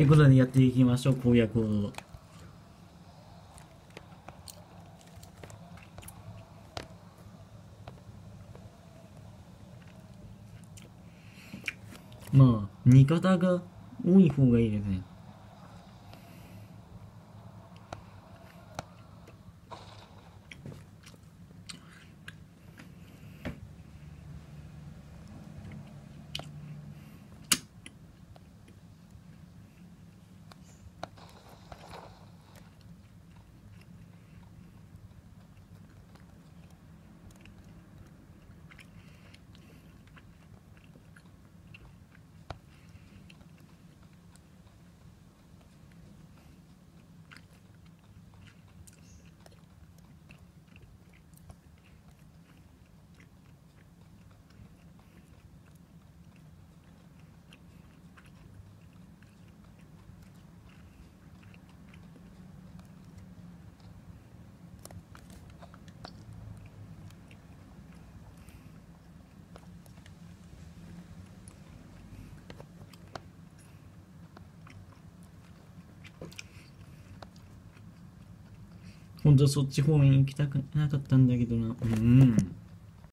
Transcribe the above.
ということでやっていきましょう、攻略を。まあ、味方が多い方がいいですね。本当はそっち方面行きたくなかったんだけどな。うん。